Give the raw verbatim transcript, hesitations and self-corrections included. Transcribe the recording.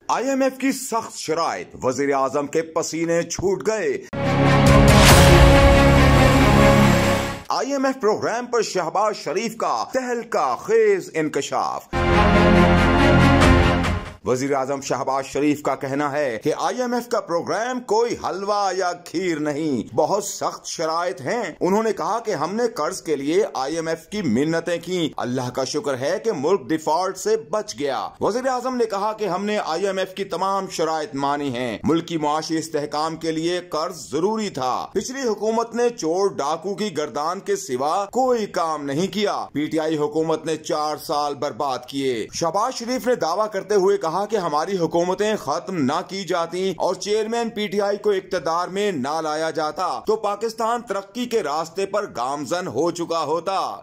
आई M F की सख्त शराइत, वजीर आजम के पसीने छूट गए। आई एम एफ प्रोग्राम पर शहबाज शरीफ का तहलका खेज इंकशाफ। वजीर आजम शहबाज शरीफ का कहना है कि आई एम एफ का प्रोग्राम कोई हलवा या खीर नहीं, बहुत सख्त शराइत हैं। उन्होंने कहा कि हमने कर्ज के लिए आई एम एफ की मिन्नतें की, अल्लाह का शुक्र है कि मुल्क डिफॉल्ट से बच गया। वजीर आजम ने कहा कि हमने आई एम एफ की तमाम शराइत मानी हैं। मुल्क की मुआशी इस्तेहकाम के लिए कर्ज जरूरी था। पिछली हुकूमत ने चोर डाकू की गर्दान के सिवा कोई काम नहीं किया। पी टी आई हुकूमत ने चार साल बर्बाद किए। शहबाज शरीफ ने दावा करते हुए कहा कि हमारी हुकूमतें खत्म ना की जाती और चेयरमैन पी टी आई को इक्तदार में ना लाया जाता तो पाकिस्तान तरक्की के रास्ते पर गामजन हो चुका होता।